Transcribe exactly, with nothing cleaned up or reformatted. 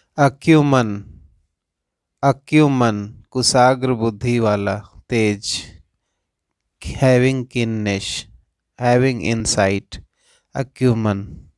अक्यूमन, अक्यूमन कुशाग्र बुद्धि वाला, तेज। Having keenness, having insight, अक्यूमन।